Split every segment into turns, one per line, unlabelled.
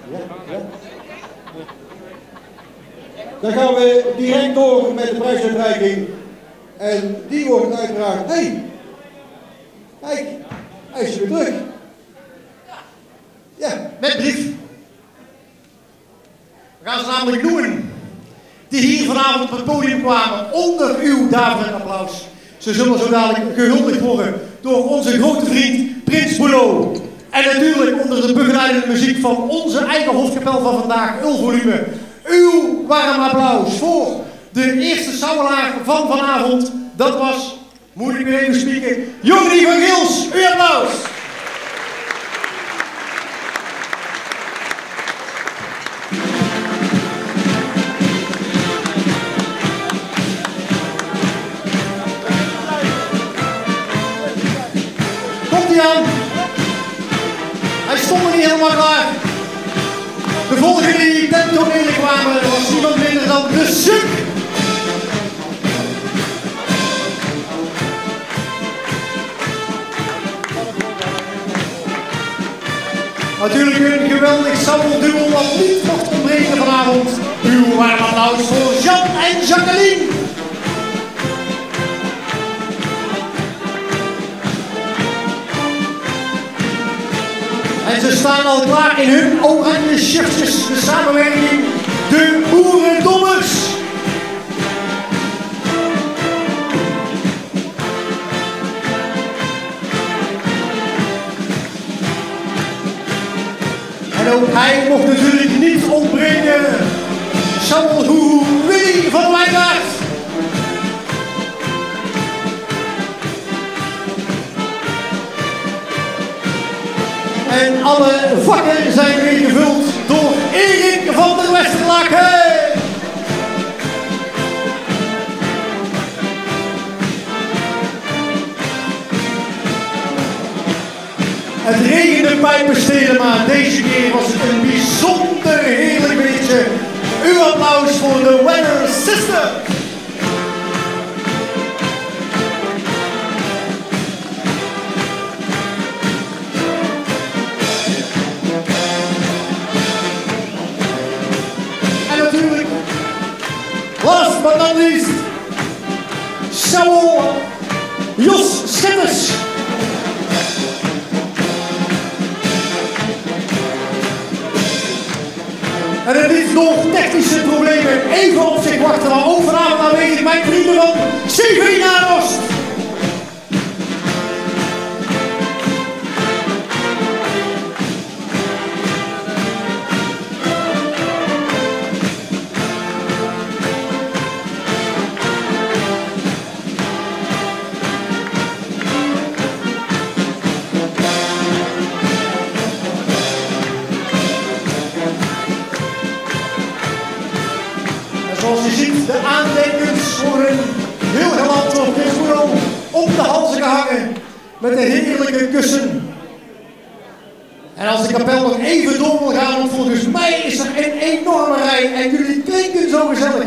Ja. Dan gaan we direct door met de prijsuitreiking. En die wordt uiteraard... Hé! Kijk, hij is weer terug. Ja,
met brief. We gaan ze namelijk noemen. Die hier vanavond op het podium kwamen onder uw daverend applaus. Ze zullen zo dadelijk gehuldigd worden door onze grote vriend Prins Boelo. En natuurlijk onder de begeleidende muziek van onze eigen hofkapel van vandaag, Ulvolume. Uw warm applaus voor de eerste sauwelaar van vanavond. Dat was, moet ik weer even spieken, Jordi van Gils. Uw applaus. Hij stond er niet helemaal klaar. De volgende die ten tonele kwamen was niemand minder dan de Suk. Natuurlijk een geweldig sammelduo wat niet mocht ontbreken vanavond. Uw warm applaus voor Jean en Jacqueline. En ze staan al klaar in hun oranje shirtjes, de samenwerking, de Boerendommers. En ook hij mocht natuurlijk niet ontbreken. Sammelgoeroe Willy van Wijngaard. En alle vakken zijn weer gevuld door Erik van der Westerlaken. Het regende pijpenstelen, maar deze keer was het een bijzonder heerlijk weertje. Uw applaus voor de Weather System. Last but not least, Saul Jos Schippers. En er is nog technische problemen even op zich wachten, maar ook vanavond aanwezig mijn vrienden van Severianos. Zoals je ziet, de aandenkens worden heel galant door Prins Boelo op de halzen gehangen met een heerlijke kussen. En als de kapel nog even door wil gaan, want volgens mij is er een enorme rij en jullie klinken zo gezellig.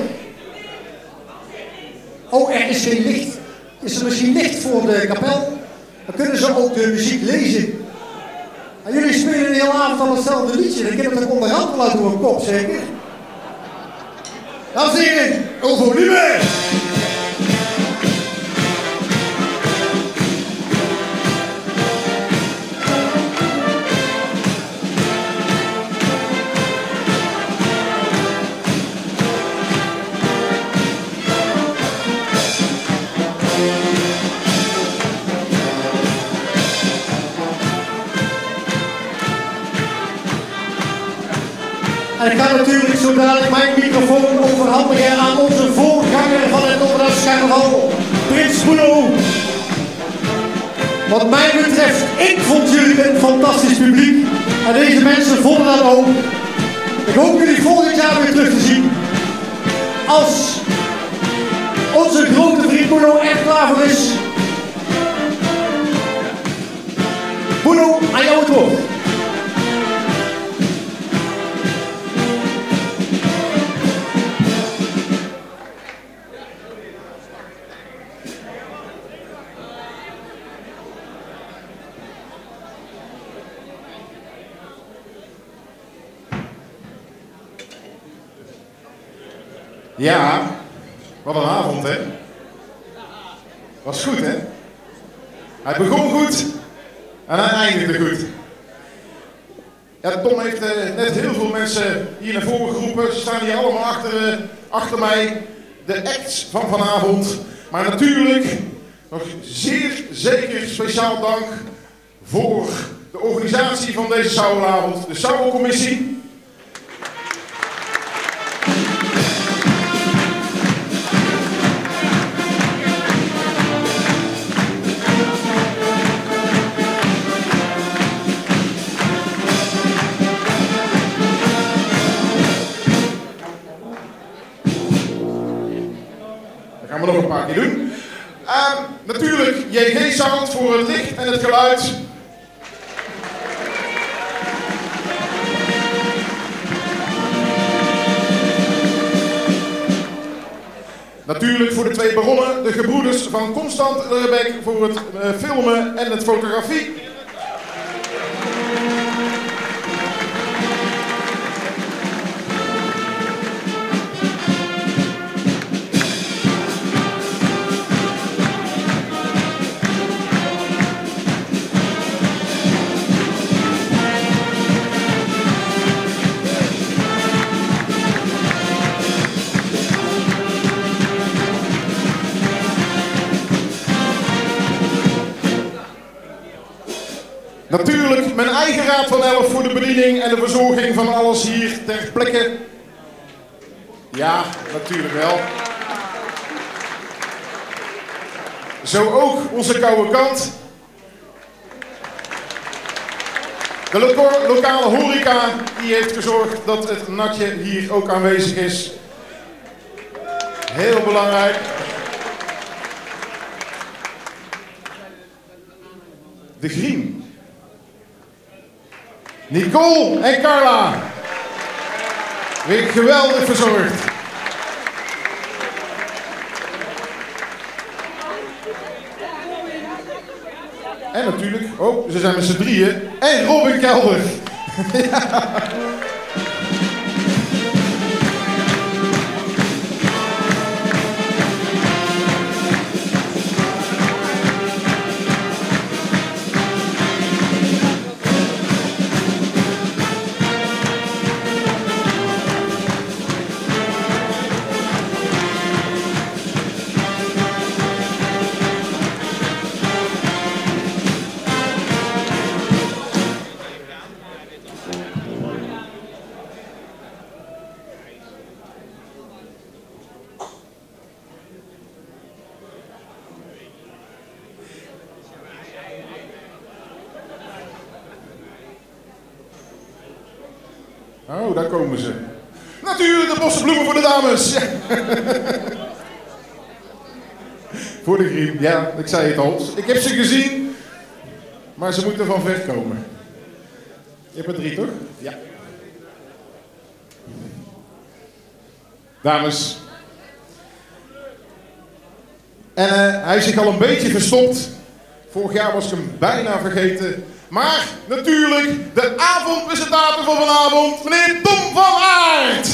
Oh, er is geen licht. Is er misschien licht voor de kapel? Dan kunnen ze ook de muziek lezen. En jullie spelen de hele avond al hetzelfde liedje. Ik heb het ook onderhand wel uit door een kop, zeker? Dames en heren, Ulvolume! En ik ga natuurlijk zo dadelijk mijn microfoon overhandigen aan onze voorganger van het Donderdagscarnaval, Prins Boelo. Wat mij betreft, ik vond jullie een fantastisch publiek. En deze mensen vonden dat ook. Ik hoop jullie volgend jaar weer terug te zien. Als onze grote vriend Boelo echt klaar voor is. Boelo, aan jou het woord.
Ja, wat een avond, hè? Was goed, hè? Hij begon goed en hij eindigde goed. Ja, Tom heeft net heel veel mensen hier naar voren geroepen. Ze staan hier allemaal achter mij. De acts van vanavond. Maar natuurlijk nog zeer zeker speciaal dank voor de organisatie van deze Sauwelavond. De Sauwelcommissie. Dat gaan we nog een paar keer doen. Natuurlijk JG Sound voor het licht en het geluid. Natuurlijk voor de twee baronnen, de gebroeders van Constant Rebek voor het filmen en het fotografie. Natuurlijk mijn eigen raad van 11 voor de bediening en de verzorging van alles hier ter plekke. Ja, natuurlijk wel. Zo ook onze koude kant. De lokale horeca die heeft gezorgd dat het natje hier ook aanwezig is. Heel belangrijk. De Griem. Nicole en Carla. Weer geweldig verzorgd. En natuurlijk, oh, ze zijn met z'n drieën. En Robin Kelder. Ja. Oh, daar komen ze. Natuurlijk de bossenbloemen voor de dames. Ja. Voor de Griem, ja, ik zei het al. Ik heb ze gezien, maar ze moeten van ver komen. Je hebt er 3, toch? Ja. Dames. En hij is zich al een beetje verstopt. Vorig jaar was ik hem bijna vergeten. Maar natuurlijk de avondpresentator van vanavond, meneer Tom van Aert.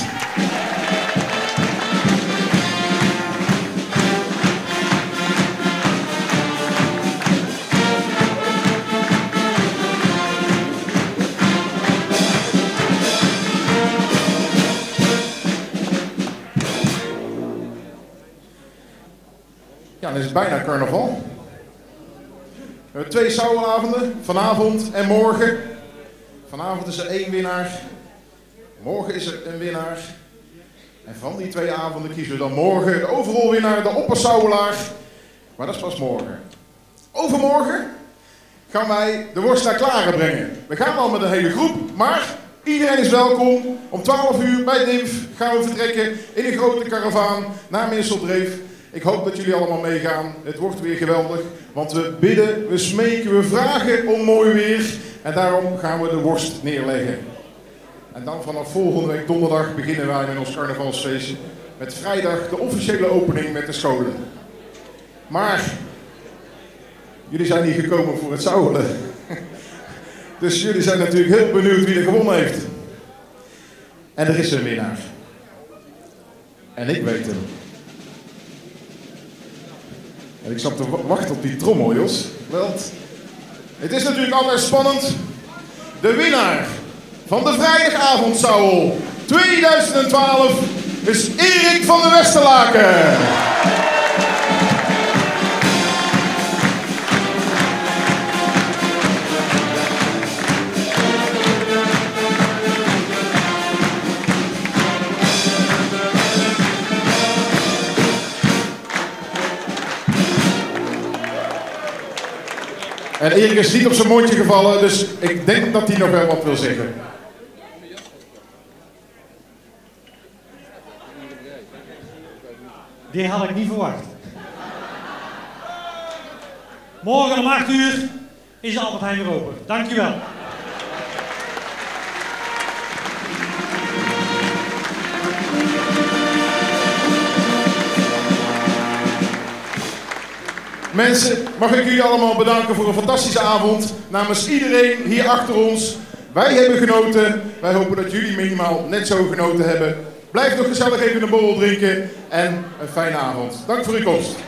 Ja, dan is het bijna carnaval. We hebben 2 Sauwelavonden, vanavond en morgen. Vanavond is er 1 winnaar. Morgen is er een winnaar. En van die 2 avonden kiezen we dan morgen de overal winnaar, de oppersauwelaar. Maar dat is pas morgen. Overmorgen gaan wij de worst naar Klaren brengen. We gaan al met een hele groep, maar iedereen is welkom. Om 12 uur bij DIMF gaan we vertrekken in een grote karavaan naar Misseldreef. Ik hoop dat jullie allemaal meegaan. Het wordt weer geweldig, want we bidden, we smeken, we vragen om mooi weer. En daarom gaan we de worst neerleggen. En dan vanaf volgende week donderdag beginnen wij met ons carnavalsfeestje. Met vrijdag de officiële opening met de scholen. Maar jullie zijn hier gekomen voor het sauwelen. Dus jullie zijn natuurlijk heel benieuwd wie er gewonnen heeft. En er is een winnaar. En ik weet hem. En ik zat te wachten op die trommel, Jos. Want het is natuurlijk altijd spannend. De winnaar van de vrijdagavondsouwel 2012 is Erik van der Westerlaken. En Erik is niet op zijn mondje gevallen, dus ik denk dat hij nog wel wat wil zeggen.
Die had ik niet verwacht. Morgen om 8 uur is de Albert Heijn weer open. Dankjewel.
Mensen, mag ik jullie allemaal bedanken voor een fantastische avond. Namens iedereen hier achter ons. Wij hebben genoten. Wij hopen dat jullie minimaal net zo genoten hebben. Blijf nog gezellig even een borrel drinken en een fijne avond. Dank voor uw komst.